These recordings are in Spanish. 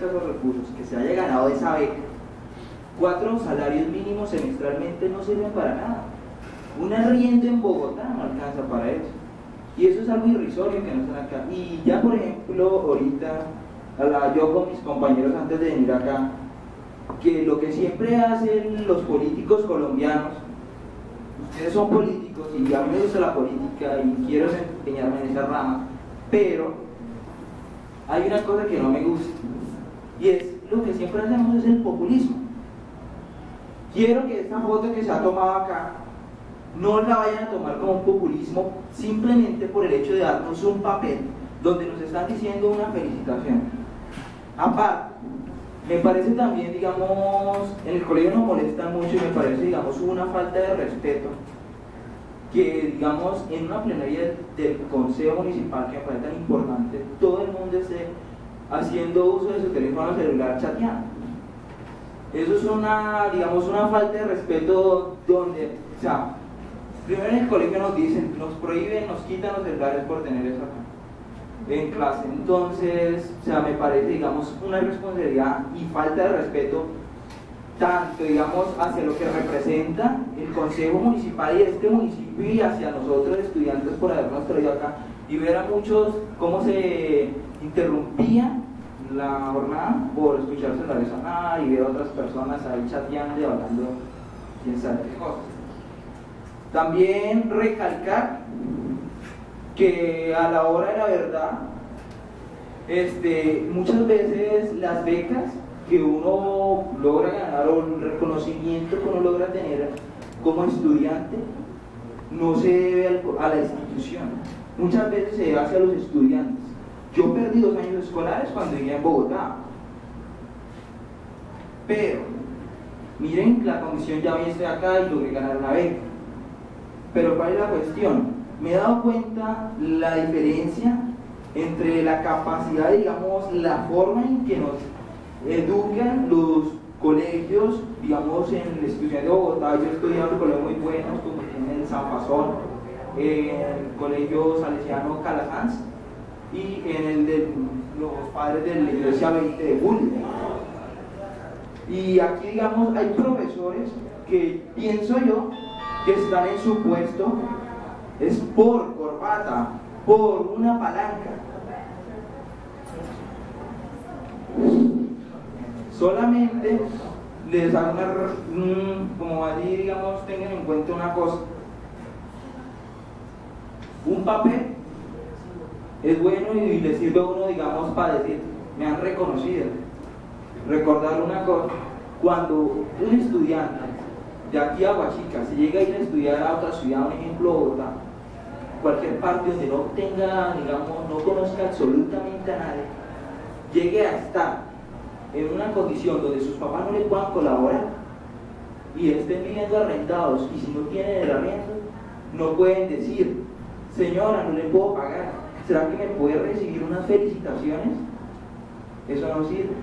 escasos recursos que se haya ganado esa beca, 4 salarios mínimos semestralmente no sirven para nada. Un arriendo en Bogotá no alcanza para eso. Y eso es algo irrisorio que no están acá. Y ya, por ejemplo, ahorita hablaba yo con mis compañeros antes de venir acá, que lo que siempre hacen los políticos colombianos, ustedes son políticos y a mí me gusta la política y quiero empeñarme en esa rama, pero hay una cosa que no me gusta, y es lo que siempre hacemos es el populismo. Quiero que esta foto que se ha tomado acá no la vayan a tomar como un populismo simplemente por el hecho de darnos un papel donde nos están diciendo una felicitación. Aparte, me parece también, digamos, en el colegio nos molestan mucho y me parece, digamos, una falta de respeto que, digamos, en una plenaria del Consejo Municipal, que me parece tan importante, todo el mundo esté haciendo uso de su teléfono celular chateando. Eso es una, digamos, una falta de respeto donde, o sea, primero en el colegio nos dicen, nos prohíben, nos quitan los celulares por tener eso acá en clase. Entonces, o sea, me parece, digamos, una responsabilidad y falta de respeto tanto, digamos, hacia lo que representa el Consejo Municipal y este municipio y hacia nosotros estudiantes por habernos traído acá y ver a muchos cómo se interrumpía la jornada por escuchar celulares sonar y ver a otras personas ahí chateando y hablando quién sabe qué cosas. También recalcar que a la hora de la verdad, muchas veces las becas que uno logra ganar o el reconocimiento que uno logra tener como estudiante no se debe a la institución, muchas veces se debe hacia los estudiantes. Yo perdí 2 años escolares cuando vivía en Bogotá, pero miren la condición, ya hoy estoy acá y logré ganar una beca. Pero ¿cuál es la cuestión? Me he dado cuenta la diferencia entre la capacidad, digamos, la forma en que nos educan los colegios, digamos, en el estudiante de Bogotá. Yo he estudiado en colegios muy buenos, como en el San Fasón, en el colegio salesiano Calasanz y en el de los padres de la iglesia 20 de julio. Y aquí, digamos, hay profesores que pienso yo que están en su puesto es por corbata, por una palanca. Solamente les hago como allí, digamos, tengan en cuenta una cosa. Un papel es bueno y le sirve a uno, digamos, para decir, me han reconocido. Recordar una cosa, cuando un estudiante de aquí a Aguachica se llega a ir a estudiar a otra ciudad, un ejemplo Bogotá, cualquier parte donde no tenga, digamos, no conozca absolutamente a nadie, llegue a estar en una condición donde sus papás no le puedan colaborar y estén viviendo arrendados, y si no tienen el arriendo no pueden decir, señora, no le puedo pagar, ¿será que me puede recibir unas felicitaciones? Eso no sirve.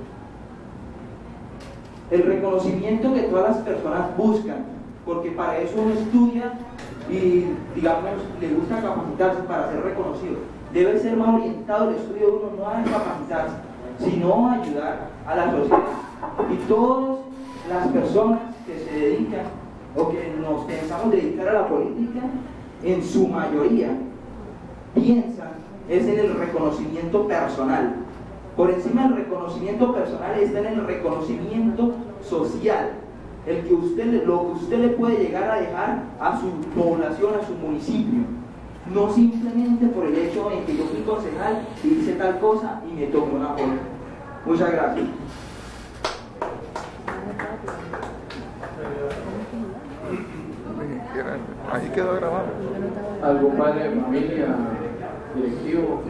El reconocimiento que todas las personas buscan, porque para eso uno estudia y, digamos, le gusta capacitarse para ser reconocido, debe ser más orientado el estudio de uno no a capacitarse, sino a ayudar a la sociedad. Y todas las personas que se dedican o que nos pensamos dedicar a la política, en su mayoría piensan es en el reconocimiento personal. Por encima del reconocimiento personal está en el reconocimiento social, el que lo que usted le puede llegar a dejar a su población, a su municipio, no simplemente por el hecho de que yo fui concejal y hice tal cosa y me tomé una foto. Muchas gracias. Ahí quedó grabado. ¿Algún padre de familia, directivo?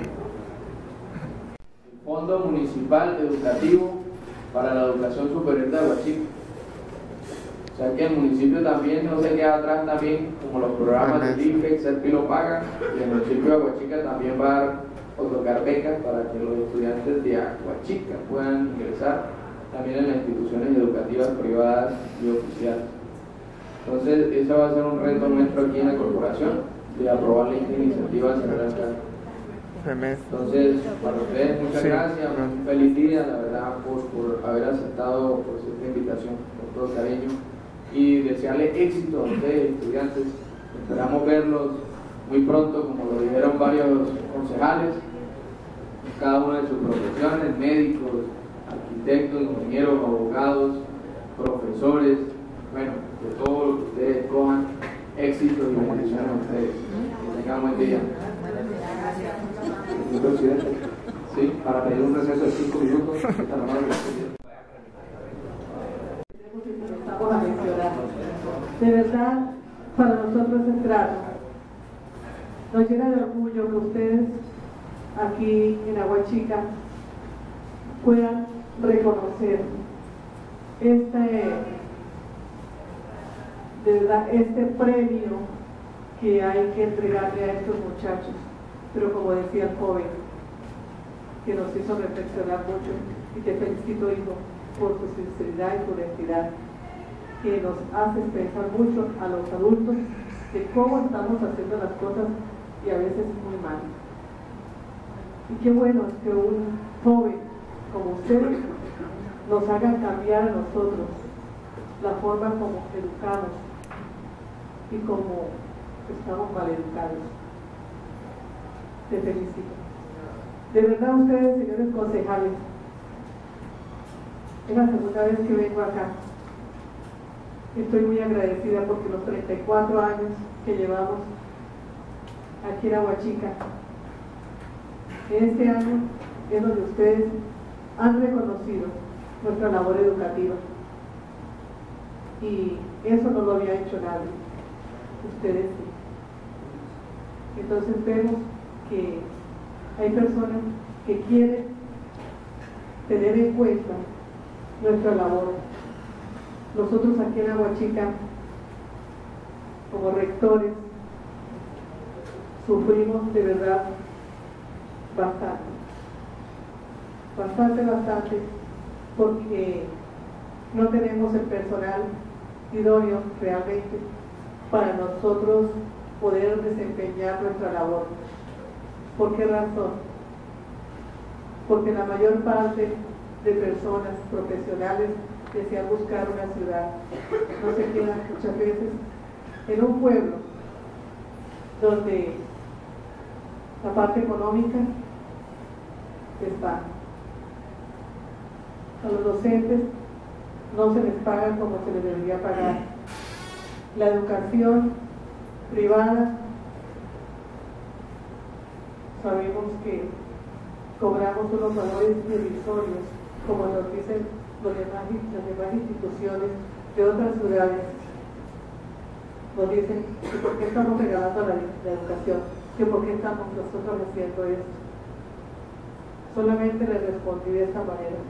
Fondo Municipal Educativo para la Educación Superior de Aguachica. O sea que el municipio también no se queda atrás también, como los programas del IFEX, Serpi lo paga, y el municipio de Aguachica también va a otorgar becas para que los estudiantes de Aguachica puedan ingresar también en las instituciones educativas privadas y oficiales. Entonces, ese va a ser un reto nuestro aquí en la corporación, de aprobar esta iniciativa al señor alcalde. Entonces, para ustedes, muchas gracias, un feliz día, la verdad, por haber aceptado por esta invitación, con todo cariño, y desearles éxito a ustedes, estudiantes. Esperamos verlos muy pronto, como lo dijeron varios concejales, en cada una de sus profesiones, médicos, arquitectos, ingenieros, abogados, profesores, bueno, de todo lo que ustedes cojan, éxito y bendiciones a ustedes. Que tengan buen día. Señor presidente, sí, para pedir un receso de 5 minutos. Estamos a mencionar. De verdad, para nosotros es grato. Nos llena de orgullo que ustedes aquí en Aguachica puedan reconocer de verdad, este premio que hay que entregarle a estos muchachos. Pero como decía el joven, que nos hizo reflexionar mucho, y te felicito, hijo, por tu sinceridad y tu honestidad, que nos haces pensar mucho a los adultos de cómo estamos haciendo las cosas y a veces muy mal. Y qué bueno es que un joven como ustedes nos haga cambiar a nosotros la forma como educamos y como estamos mal educados. Te felicito. De verdad, ustedes, señores concejales, es la segunda vez que vengo acá. Estoy muy agradecida porque los 34 años que llevamos aquí en Aguachica, este año es donde ustedes han reconocido nuestra labor educativa. Y eso no lo había hecho nadie. Ustedes sí. Entonces vemos que hay personas que quieren tener en cuenta nuestra labor. Nosotros aquí en Aguachica, como rectores, sufrimos de verdad bastante, porque no tenemos el personal idóneo realmente para nosotros poder desempeñar nuestra labor. ¿Por qué razón? Porque la mayor parte de personas profesionales desean buscar una ciudad, no se quedan muchas veces en un pueblo donde la parte económica está. A los docentes no se les paga como se les debería pagar. La educación privada, sabemos que cobramos unos valores irrisorios, como nos dicen las demás instituciones de otras ciudades. Nos dicen que por qué estamos regalando la educación, que por qué estamos nosotros haciendo esto. Solamente les respondí de esta manera.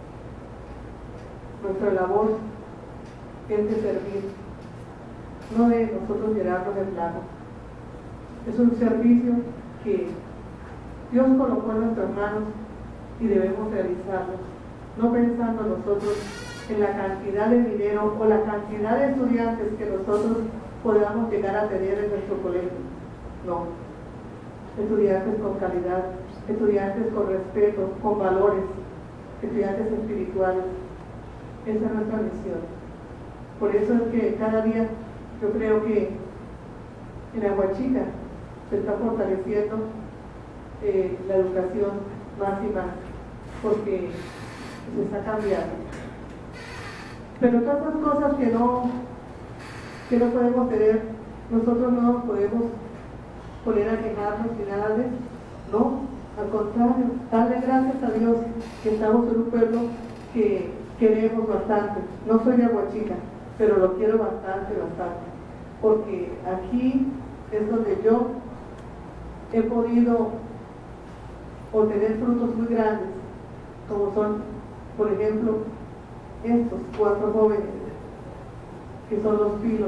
Nuestra labor es de servir, no de nosotros llenarnos de plata. Es un servicio que Dios colocó en nuestras manos y debemos realizarlo, no pensando nosotros en la cantidad de dinero o la cantidad de estudiantes que nosotros podamos llegar a tener en nuestro colegio. No, estudiantes con calidad, estudiantes con respeto, con valores, estudiantes espirituales. Esa es nuestra misión. Por eso es que cada día yo creo que en Aguachica se está fortaleciendo la educación más y más, porque se está cambiando. Pero todas esas cosas que no podemos tener, nosotros no nos podemos poner a quejarnos ni nada de eso. No, al contrario, darle gracias a Dios que estamos en un pueblo que queremos bastante. No soy de Aguachica, pero lo quiero bastante, porque aquí es donde yo he podido obtener frutos muy grandes, como son, por ejemplo, estos 4 jóvenes, que son los pilos,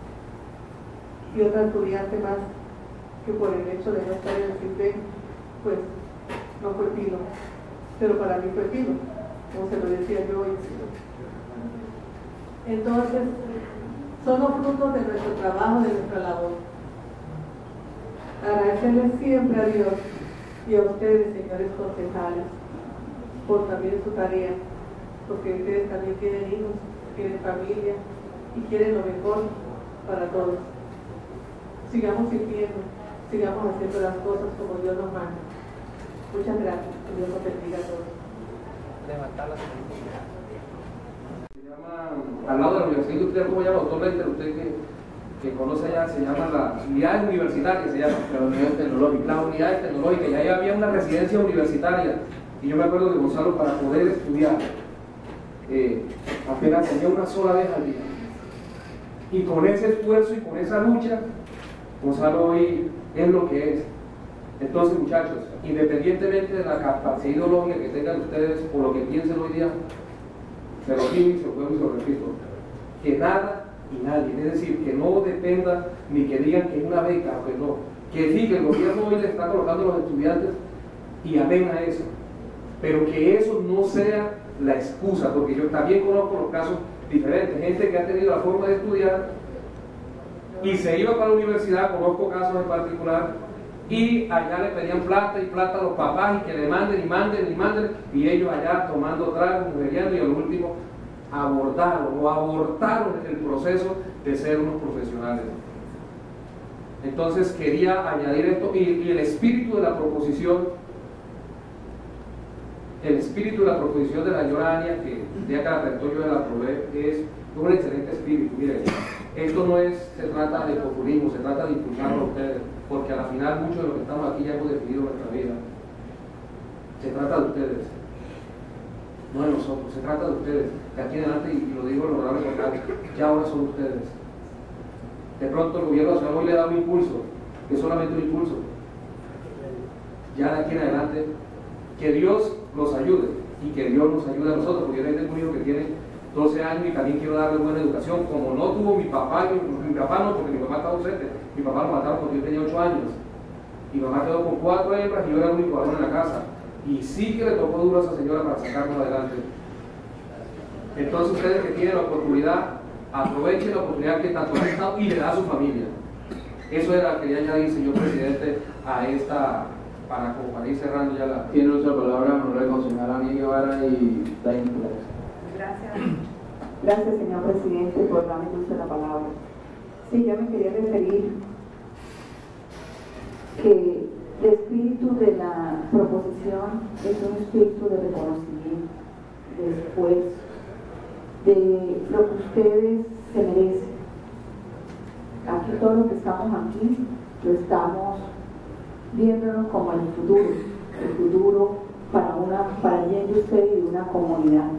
y otra estudiante más, que por el hecho de no estar en el CIPE, pues no fue pilo, pero para mí fue pilo, como se lo decía yo hoy. Entonces, son los frutos de nuestro trabajo, de nuestra labor. Agradecerle siempre a Dios y a ustedes, señores concejales, por también su tarea, porque ustedes también tienen hijos, tienen familia y quieren lo mejor para todos. Sigamos sirviendo, sigamos haciendo las cosas como Dios nos manda. Muchas gracias, que Dios nos bendiga a todos. Se llama, al lado de la Universidad Industrial, ¿cómo se llama, doctor Leiter? Usted que conoce allá, se llama las unidades universitarias, se llama las unidades tecnológicas. Las unidades tecnológicas, y ahí había una residencia universitaria, y yo me acuerdo de Gonzalo, para poder estudiar, apenas comía una sola vez al día. Y con ese esfuerzo y con esa lucha, Gonzalo hoy es lo que es. Entonces, muchachos, independientemente de la capacidad ideológica que tengan ustedes o lo que piensen hoy día, se lo digo y se lo puedo y se lo repito, que nada y nadie, es decir, que no dependa ni que digan que es una beca o que no, que sí, que el gobierno hoy le está colocando a los estudiantes y amén a eso, pero que eso no sea la excusa, porque yo también conozco los casos diferentes, gente que ha tenido la forma de estudiar y se iba para la universidad, conozco casos en particular, y allá le pedían plata y plata a los papás y que le manden y manden y manden, y ellos allá tomando tragos, mujeriando, y al último abortaron el proceso de ser unos profesionales. Entonces quería añadir esto, y el espíritu de la proposición, de la Llorania, que ya que la redactó yo la aprobé, es un excelente espíritu. Miren, esto no se trata de populismo, se trata de impulsarlo a ustedes, porque al final muchos de los que estamos aquí ya hemos definido nuestra vida. Se trata de ustedes, no de nosotros, se trata de ustedes, que aquí en adelante, y lo digo en lo grave local, ya ahora son ustedes. De pronto el gobierno nacional hoy le da un impulso, que es solamente un impulso. Ya de aquí en adelante, que Dios los ayude y que Dios nos ayude a nosotros, porque yo tengo un hijo que tiene 12 años y también quiero darle buena educación, como no tuvo mi papá no, porque mi papá estaba ausente, mi papá lo mataron cuando yo tenía 8 años, y mi mamá quedó con 4 hembras y yo era el único varón en la casa, y sí que le tocó duro a esa señora para sacarnos adelante. Entonces ustedes que tienen la oportunidad, aprovechen la oportunidad que tanto ha estado y le da a su familia. Eso era lo que quería añadir, señor presidente, a esta, para ir cerrando ya la... Tiene nuestra palabra, honorable concejal Ani Guevara y Dain Flores. Gracias, señor presidente, por darme uso de la palabra. Sí, yo me quería referir que el espíritu de la proposición es un espíritu de reconocimiento, de esfuerzo, de lo que ustedes se merecen. Aquí todos los que estamos aquí lo estamos viéndonos como el futuro para el bien de ustedes y de una comunidad.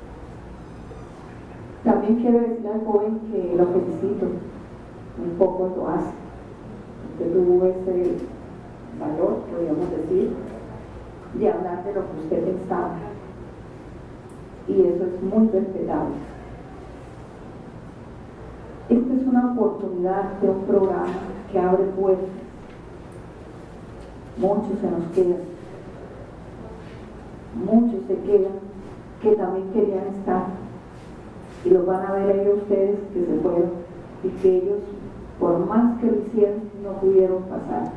También quiero decirle al joven que lo felicito, un poco lo hace, que tuvo ese valor, podríamos decir, de hablar de lo que usted pensaba, y eso es muy respetable. Esta es una oportunidad de un programa que abre puertas. Muchos se nos quedan, muchos se quedan que también querían estar, y los van a ver ahí ustedes que se fueron y que ellos, por más que lo hicieron, no pudieron pasar.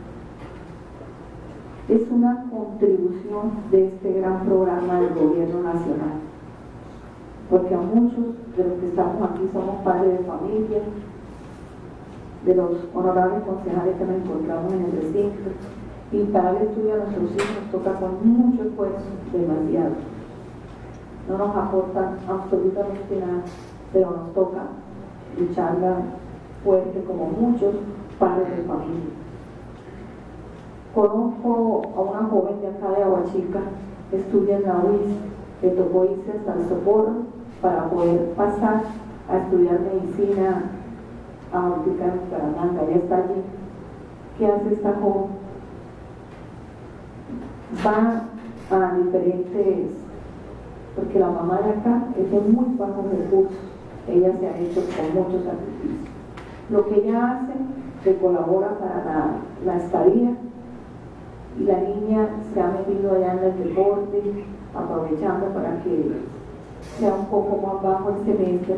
Es una contribución de este gran programa del gobierno nacional, porque a muchos de los que estamos aquí somos padres de familia, de los honorables concejales que nos encontramos en el recinto, y para el estudio a nuestros hijos nos toca con mucho esfuerzo, demasiado. No nos aportan absolutamente nada, pero nos toca lucharla fuerte como muchos padres de familia. Conozco a una joven de acá de Aguachica, que estudia en la UIS, le tocó irse hasta el Socorro para poder pasar a estudiar medicina a Ortica en Bucaramanga, ya está allí. ¿Qué hace esta joven? Va a diferentes, porque la mamá de acá es de muy bajos recursos, ella se ha hecho con muchos sacrificios. Lo que ella hace, se colabora para la estadía, y la niña se ha metido allá en el deporte, aprovechando para que sea un poco más bajo el semestre.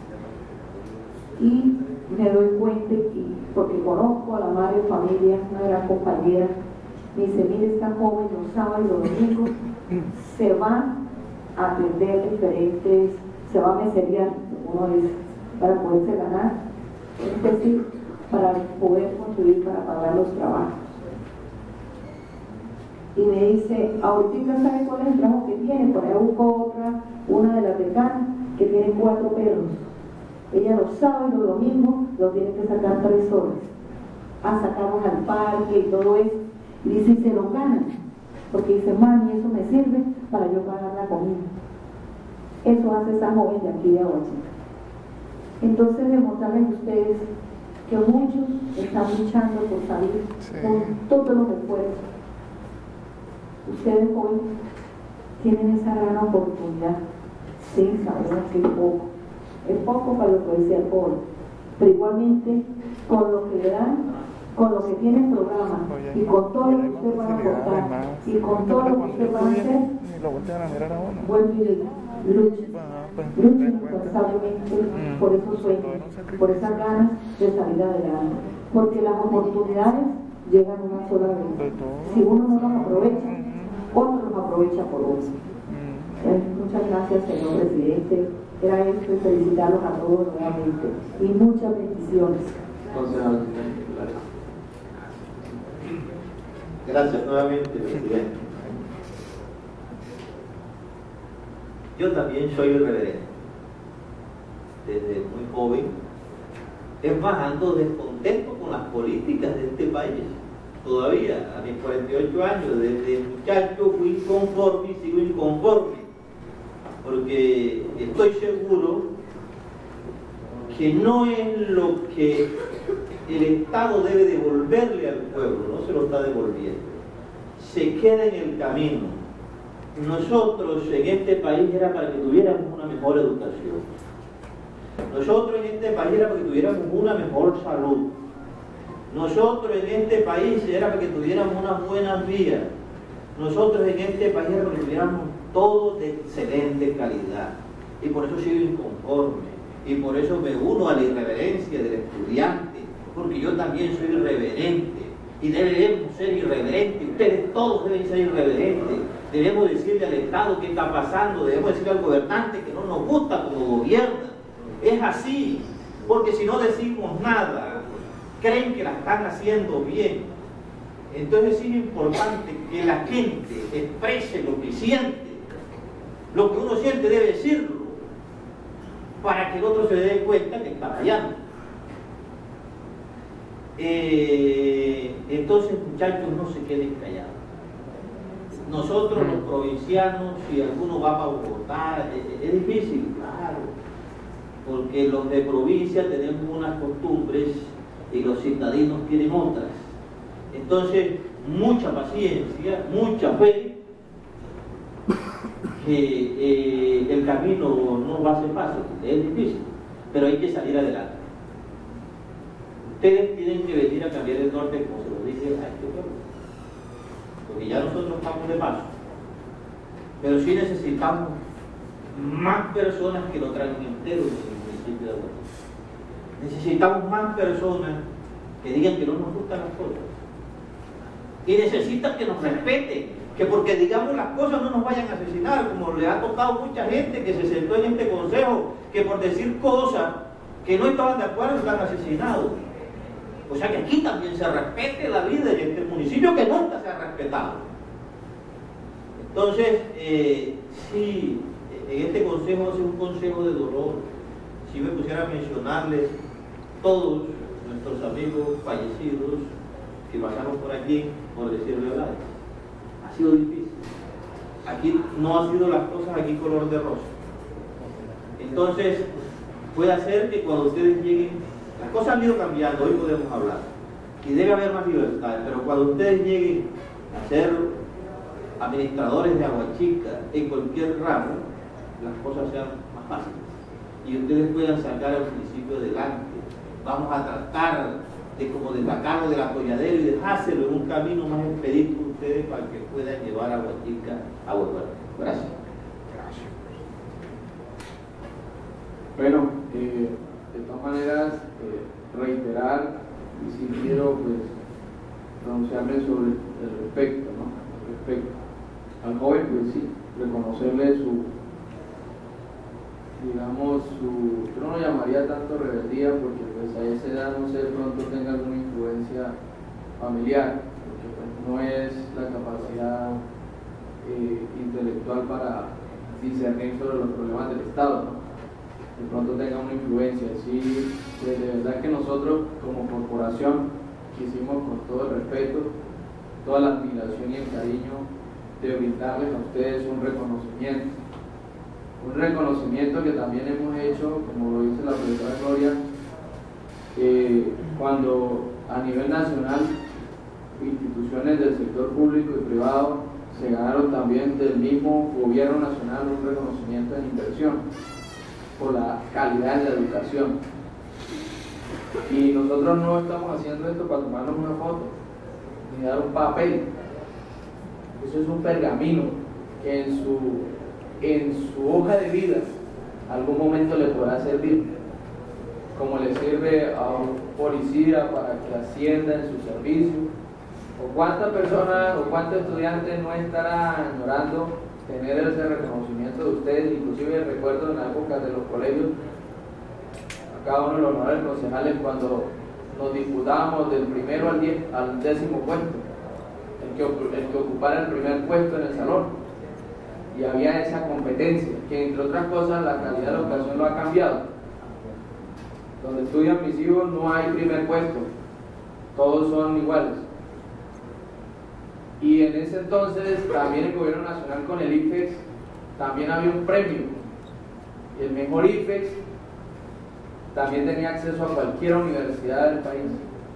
Y me doy cuenta, porque conozco a la madre de familia, una gran compañera, Me dice, mire, esta joven los sábados y los domingos se va a atender diferentes, se va a meserear, uno dice, para poderse ganar, es decir, para poder contribuir para pagar los trabajos. Y me dice, ahorita sabe cuál es el trabajo que tiene, por ahí busco otra, una de las veganas, que tiene 4 perros. Ella los sábados y los domingos los tiene que sacar 3 horas, a sacarlos al parque y todo eso. Y dice, y se los ganan, porque dice, mami, eso me sirve para yo pagar la comida. Eso hace esa joven de aquí de Aguachica. Entonces, demostrarles a ustedes que muchos están luchando por salir con todos los esfuerzos. Ustedes hoy tienen esa gran oportunidad. Sí, sabemos que es poco para lo que decía el pobre, pero igualmente con lo que le dan, con lo que tienen programa y con todo lo que ustedes van a aportar y con todo lo que ustedes van a hacer, vuelvo y digo, luchen incansablemente por esos sueños, por esas ganas de salir adelante, porque las oportunidades llegan una sola vez. Si uno no las aprovecha, otro los aprovecha por otro. Muchas gracias, señor presidente. Era esto y felicitarlos a todos nuevamente. Y muchas bendiciones. Gracias nuevamente, presidente. Yo también soy irreverente. Desde muy joven. Es más, ando descontento con las políticas de este país. Todavía, a mis 48 años, desde muchacho fui inconforme y sigo inconforme. Porque estoy seguro que no es lo que el Estado debe devolverle al pueblo, no se lo está devolviendo. Se queda en el camino. Nosotros en este país era para que tuviéramos una mejor educación. Nosotros en este país era para que tuviéramos una mejor salud. Nosotros en este país era para que tuviéramos unas buenas vías. Nosotros en este país era para que tuviéramos todo de excelente calidad. Y por eso sigo inconforme. Y por eso me uno a la irreverencia del estudiante. Porque yo también soy irreverente. Y debemos ser irreverentes. Ustedes todos deben ser irreverentes. Debemos decirle al Estado qué está pasando. Debemos decirle al gobernante que no nos gusta como gobierna. Es así. Porque si no decimos nada, creen que la están haciendo bien. Entonces es importante que la gente exprese lo que siente. Lo que uno siente debe decirlo, para que el otro se dé cuenta que está fallando. Entonces, muchachos, no se queden callados. Nosotros los provincianos, si alguno va para Bogotá, es difícil, claro, porque los de provincia tenemos unas costumbres y los citadinos tienen otras. Entonces, mucha paciencia, mucha fe, que el camino no va a ser fácil, es difícil, pero hay que salir adelante. Ustedes tienen que venir a cambiar el norte, como se lo dije a este pueblo, porque ya nosotros estamos de paso, pero sí necesitamos más personas que lo traigan entero en el municipio de Aguachica. Necesitamos más personas que digan que no nos gustan las cosas. Y necesitan que nos respeten, que porque digamos las cosas no nos vayan a asesinar, como le ha tocado mucha gente que se sentó en este consejo, que por decir cosas que no estaban de acuerdo están asesinados. O sea que aquí también se respete la vida en este municipio que nunca se ha respetado. Entonces, sí, en este consejo es un consejo de dolor. Si me pusiera a mencionarles todos nuestros amigos fallecidos que pasaron por aquí, por decir verdad, ha sido difícil. Aquí no ha sido las cosas aquí color de rosa. Entonces, puede ser que cuando ustedes lleguen, las cosas han ido cambiando, hoy podemos hablar, y debe haber más libertad, pero cuando ustedes lleguen a ser administradores de Aguachica en cualquier ramo, las cosas sean más fáciles y ustedes puedan sacar al municipio adelante. Vamos a tratar de como de sacarlo del atolladero y dejárselo en un camino más expedito ustedes para que puedan llevar a Aguachica a buen puerto. Gracias. Bueno, de todas maneras, reiterar, y si quiero pues pronunciarme sobre respecto, ¿no? Respecto al joven, pues sí, reconocerle su, digamos, yo no lo llamaría tanto rebeldía, porque pues a esa edad no sé, de pronto tenga alguna influencia familiar, porque pues, no es la capacidad intelectual para discernir sobre los problemas del Estado, ¿no? De pronto tenga una influencia. Sí, pues de verdad que nosotros como corporación quisimos, con todo el respeto, toda la admiración y el cariño, de brindarles a ustedes un reconocimiento que también hemos hecho, como lo dice la profesora Gloria, cuando a nivel nacional instituciones del sector público y privado se ganaron también del mismo gobierno nacional un reconocimiento en inversión por la calidad de la educación. Y nosotros no estamos haciendo esto para tomarnos una foto ni dar un papel. Eso es un pergamino que en su hoja de vida algún momento le podrá servir, como le sirve a un policía para que ascienda en su servicio. ¿O cuántas personas o cuántos estudiantes no estarán añorando tener ese reconocimiento de ustedes? Inclusive recuerdo en la época de los colegios, a cada uno de los honorables concejales, cuando nos disputábamos del primero al 10º puesto, el que ocupara el primer puesto en el salón, y había esa competencia, que entre otras cosas la calidad de la educación lo ha cambiado. Donde estudian mis hijos no hay primer puesto, todos son iguales. Y en ese entonces también el gobierno nacional con el IFEX también había un premio, y el mejor IFEX también tenía acceso a cualquier universidad del país.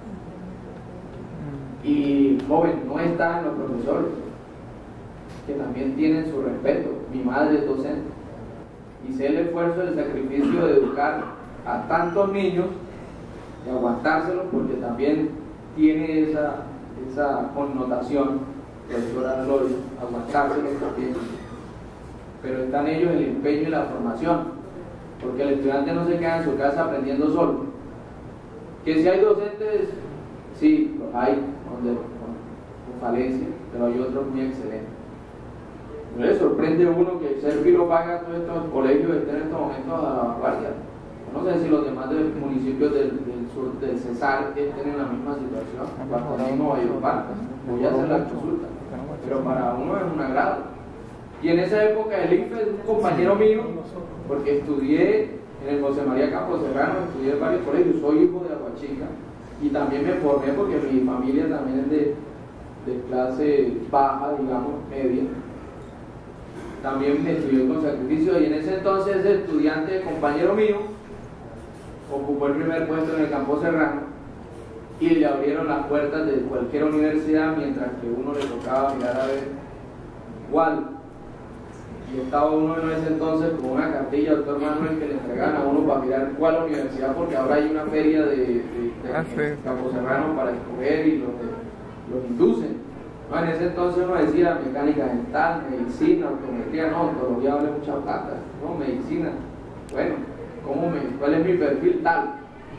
Y joven, no está en los profesores, que también tienen su respeto. Mi madre es docente y sé el esfuerzo, el sacrificio de educar a tantos niños y aguantárselos, porque también tiene esa connotación, profesora Gloria, aguantárselos también. Pero están ellos el empeño y la formación, porque el estudiante no se queda en su casa aprendiendo solo. Que si hay docentes, sí, los hay con falencia, pero hay otros muy excelentes. No le sorprende a uno que Servi lo paga, todos estos colegios estén en estos momentos a la vanguardia. No sé si los demás municipios del sur del Cesar estén en la misma situación, Guatemala y Valledupar, voy a hacer la consulta, pero para uno es un agrado. Y en esa época el IFE es un compañero mío, porque estudié en el José María Campos Serrano, estudié en varios colegios, soy hijo de Aguachica, y también me formé porque mi familia también es de clase baja, digamos, media. También me estudió con sacrificio, y en ese entonces ese estudiante, compañero mío, ocupó el primer puesto en el Campo Serrano y le abrieron las puertas de cualquier universidad, mientras que uno le tocaba mirar a ver cuál. Y estaba uno en ese entonces con una cartilla, doctor Manuel, que le entregaban a uno para mirar cuál universidad, porque ahora hay una feria de Campo Serrano para escoger y los inducen. No, en ese entonces uno decía mecánica dental, medicina, optometría, no, odontología vale mucha plata, no, medicina. Bueno, ¿cuál es mi perfil? Tal.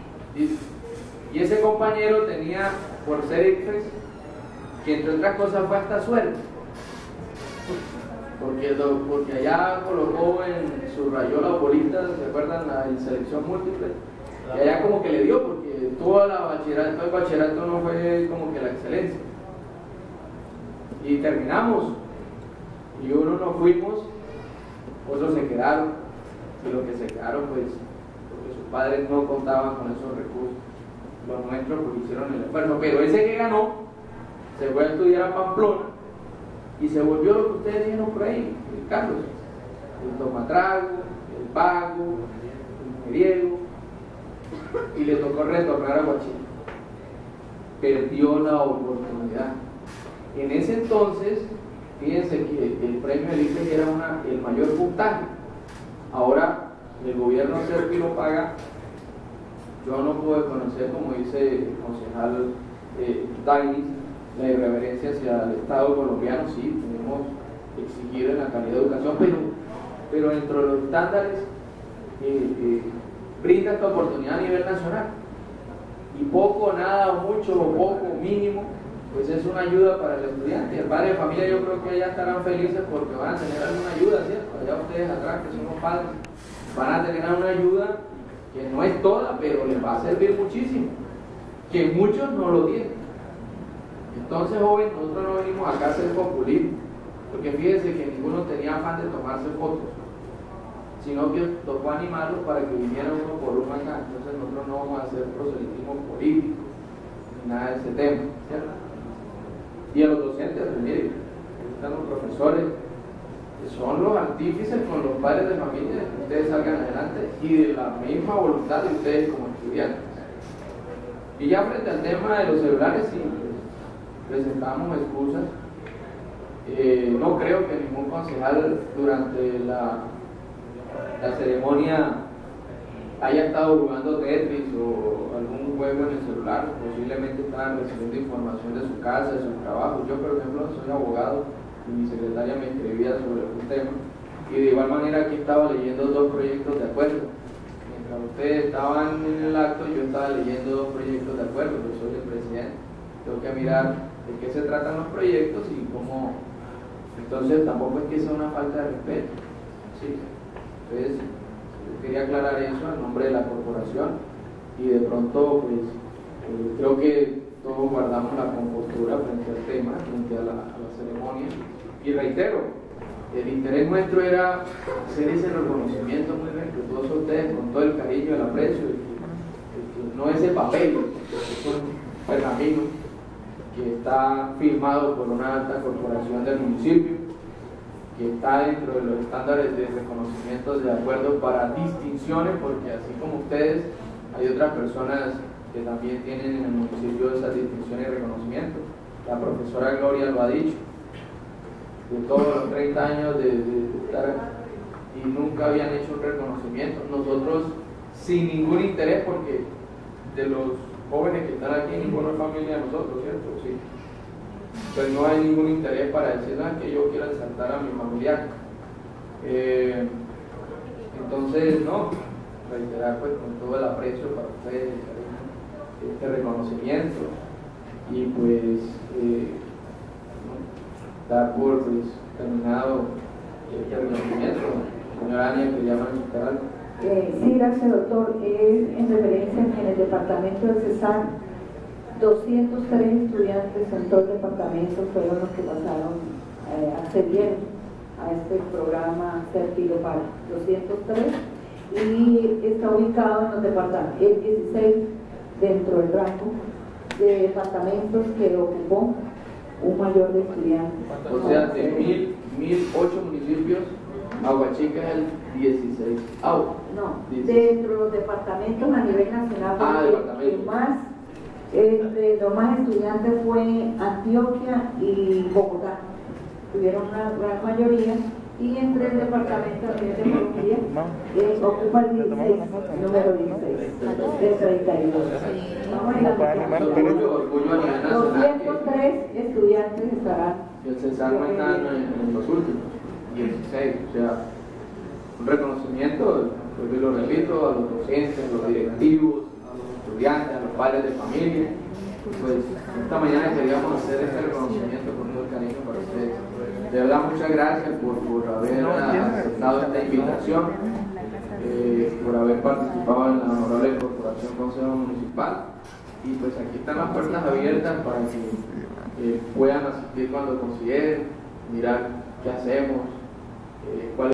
Y ese compañero tenía, por ser IFEX, que entre otras cosas fue hasta suerte, porque allá colocó en su rayola bolita, ¿se acuerdan? La selección múltiple, y allá como que le dio, porque todo el bachillerato no fue como que la excelencia. Y terminamos, y unos nos fuimos, otros se quedaron, y los que se quedaron, pues, porque sus padres no contaban con esos recursos. Los nuestros pues hicieron el esfuerzo, pero ese que ganó se fue a estudiar a Pamplona y se volvió lo que ustedes dijeron por ahí, Carlos, el tomatrago, el pago, el mujeriego, y le tocó retornar a Huachín. Perdió la oportunidad. En ese entonces, fíjense que el premio del IFE era el mayor puntaje. Ahora el gobierno Servi lo paga. Yo no pude conocer, como dice el concejal Dainis, la irreverencia hacia el Estado colombiano. Sí, tenemos que exigir en la calidad de educación, pero dentro de los estándares brinda esta oportunidad a nivel nacional. Y poco, nada, o mucho, o poco, mínimo, pues es una ayuda para el estudiante. El padre de familia, yo creo que ya estarán felices porque van a tener alguna ayuda, ¿cierto? Allá ustedes atrás, que son los padres, van a tener una ayuda que no es toda, pero les va a servir muchísimo, que muchos no lo tienen. Entonces, joven, nosotros no venimos acá a hacer populismo, porque fíjense que ninguno tenía afán de tomarse fotos, sino que tocó animarlos para que vinieran uno por uno acá. Entonces nosotros no vamos a hacer proselitismo político ni nada de ese tema, ¿cierto? Y a los docentes, pues miren, están los profesores, que son los artífices con los padres de familia de que ustedes salgan adelante y de la misma voluntad de ustedes como estudiantes. Y ya frente al tema de los celulares, sí, pues, presentamos excusas. No creo que ningún concejal durante la ceremonia haya estado jugando Tetris o algún juego en el celular. Posiblemente estaban recibiendo información de su casa, de su trabajo. Yo, por ejemplo, soy abogado y mi secretaria me escribía sobre algún tema, y de igual manera aquí estaba leyendo 2 proyectos de acuerdo. Mientras ustedes estaban en el acto, yo estaba leyendo 2 proyectos de acuerdo. Yo soy el presidente, tengo que mirar de qué se tratan los proyectos y cómo. Entonces tampoco es que sea una falta de respeto, ¿sí? Entonces yo quería aclarar eso en nombre de la corporación, y de pronto pues creo que todos guardamos la compostura frente al tema, frente a la ceremonia, y reitero, el interés nuestro era hacer ese reconocimiento muy respetuoso a ustedes, con todo el cariño, el aprecio, no ese papel, es un pergamino que está firmado por una alta corporación del municipio, que está dentro de los estándares de reconocimiento de acuerdo para distinciones, porque así como ustedes, hay otras personas que también tienen en el municipio esas distinciones y reconocimientos. La profesora Gloria lo ha dicho, de todos los 30 años de estar, y nunca habían hecho un reconocimiento. Nosotros, sin ningún interés, porque de los jóvenes que están aquí, ninguno es familia de nosotros, ¿cierto? Sí. Pues no hay ningún interés para decir que yo quiero exaltar a mi familiar. Entonces, no, reiterar pues con todo el aprecio para ustedes este reconocimiento, y pues dar por pues, terminado este reconocimiento. Señora Ania, quería manifestar algo. Sí, gracias, doctor. Es en referencia a que en el departamento de Cesar 203 estudiantes en todo el departamento fueron los que pasaron, accedieron a este programa Certilo para 203, y está ubicado en los departamentos, el 16 dentro del rango de departamentos que ocupó un mayor de estudiantes. O sea, de 1008 municipios, Aguachica es el 16. No, dentro de los departamentos a nivel nacional, los más estudiantes fue Antioquia y Bogotá, tuvieron una gran mayoría, y entre el departamento de Colombia ocupa el 16, número 16, de 32. Orgullo a nivel nacional. 203 estudiantes estarán. Y el Cesar no está en los últimos, 16, o sea, un reconocimiento, pues lo repito, a los docentes, a los directivos, a los estudiantes, a los padres de familia. Pues esta mañana queríamos hacer este reconocimiento con todo el cariño para ustedes. De verdad, muchas gracias por haber aceptado esta invitación, por haber participado en la honorable Corporación Consejo Municipal, y pues aquí están las puertas abiertas para que puedan asistir cuando consideren, mirar qué hacemos, cuál